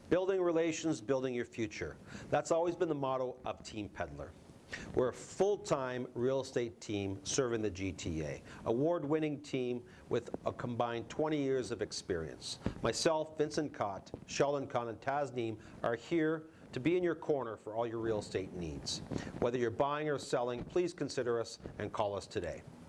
Building relations, building your future. That's always been the motto of Team Pedler. We're a full-time real estate team serving the GTA, award-winning team with a combined 20 years of experience. Myself, Vincent Cott, Sheldon Khan, and Tasneem are here to be in your corner for all your real estate needs. Whether you're buying or selling, please consider us and call us today.